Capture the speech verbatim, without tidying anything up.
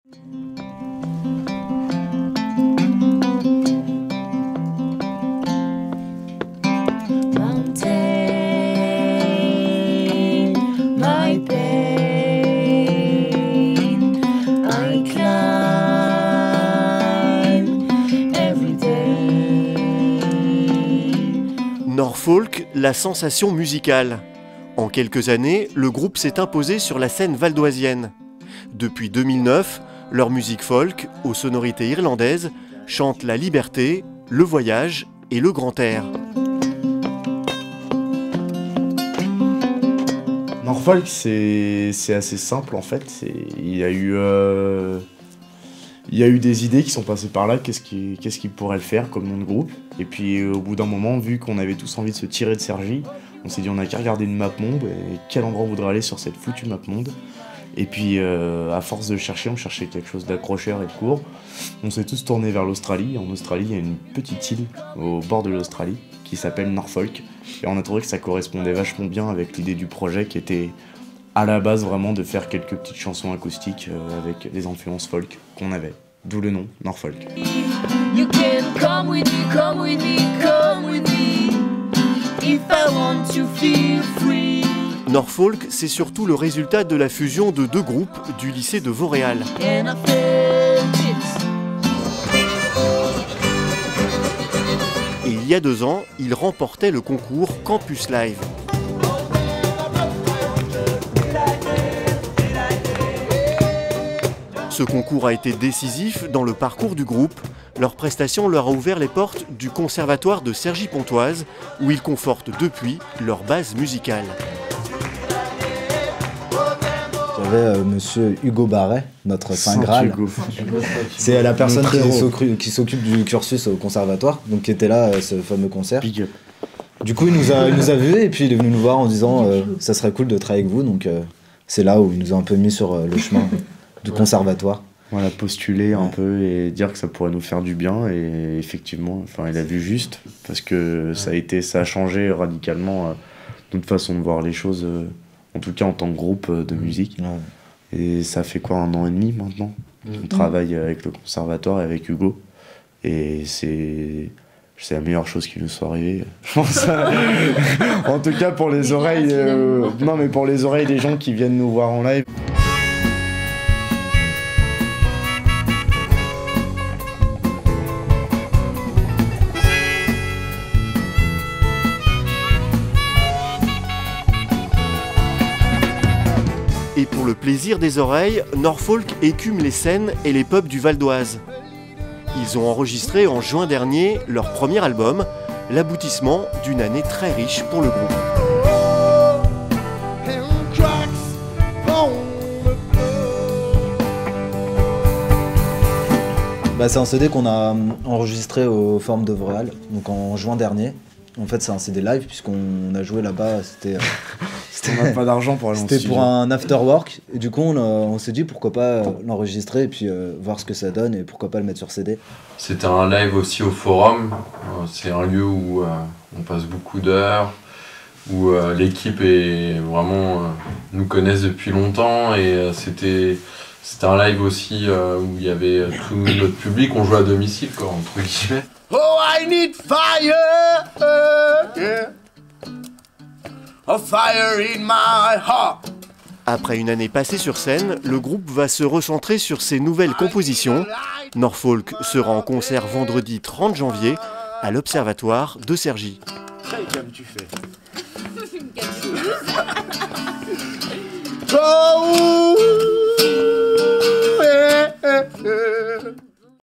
Norfolk, la sensation musicale. En quelques années, le groupe s'est imposé sur la scène valdoisienne. Depuis deux mille neuf, leur musique folk, aux sonorités irlandaises, chante la liberté, le voyage et le grand air. Norfolk, c'est assez simple en fait. Il y a eu... Euh... Il y a eu des idées qui sont passées par là, qu'est-ce qui, qu'est-ce qui pourrait le faire comme nom de groupe. Et puis au bout d'un moment, vu qu'on avait tous envie de se tirer de Cergy, on s'est dit on n'a qu'à regarder une map monde et quel endroit on voudrait aller sur cette foutue map monde. Et puis euh, à force de chercher, on cherchait quelque chose d'accrocheur et de court. On s'est tous tournés vers l'Australie. En Australie, il y a une petite île au bord de l'Australie qui s'appelle Norfolk. Et on a trouvé que ça correspondait vachement bien avec l'idée du projet qui était à la base vraiment de faire quelques petites chansons acoustiques euh, avec des influences folk qu'on avait. D'où le nom, Norfolk. You can come with me, come with me, come with me, if I want to feel free. Norfolk, c'est surtout le résultat de la fusion de deux groupes du lycée de Vauréal. Et il y a deux ans, ils remportaient le concours Campus Live. Ce concours a été décisif dans le parcours du groupe. Leur prestation leur a ouvert les portes du conservatoire de Cergy-Pontoise, où ils confortent depuis leur base musicale. J'avais euh, monsieur Hugo Barret, notre Saint Graal. C'est la personne qui s'occupe du cursus au conservatoire, donc qui était là à ce fameux concert. Du coup, il nous a, il nous a vus et puis il est venu nous voir en disant euh, ça serait cool de travailler avec vous. Donc euh, c'est là où il nous a un peu mis sur euh, le chemin du conservatoire. Voilà, postuler un peu et dire que ça pourrait nous faire du bien, et effectivement, enfin, il a vu juste, parce que ça a été, ça a changé radicalement euh, notre façon de voir les choses, euh, en tout cas en tant que groupe euh, de musique. Ouais. Et ça fait quoi, un an et demi maintenant? Mmh. On travaille avec le conservatoire et avec Hugo, et c'est c'est la meilleure chose qui nous soit arrivée, je pense. En tout cas pour les oreilles, euh, non mais pour les oreilles des gens qui viennent nous voir en live. Et pour le plaisir des oreilles, Norfolk écume les scènes et les pubs du Val d'Oise. Ils ont enregistré en juin dernier leur premier album, l'aboutissement d'une année très riche pour le groupe. Bah, c'est un C D qu'on a enregistré au Forum de Vauréal, donc en juin dernier. En fait, c'est un C D live puisqu'on a joué là-bas. C'était, on n'a pas d'argent pour aller en studio. C'était pour un after work et du coup, on, on s'est dit pourquoi pas l'enregistrer et puis euh, voir ce que ça donne et pourquoi pas le mettre sur C D. C'était un live aussi au Forum. C'est un lieu où euh, on passe beaucoup d'heures, où euh, l'équipe est vraiment euh, nous connaissent depuis longtemps et euh, c'était c'était un live aussi euh, où il y avait tout notre public. On jouait à domicile, quoi, entre guillemets. Oh, I need fire, uh, yeah. A fire in my heart. Après une année passée sur scène, le groupe va se recentrer sur ses nouvelles compositions. Norfolk sera en concert vendredi trente janvier à l'Observatoire de Cergy. Comme tu fais.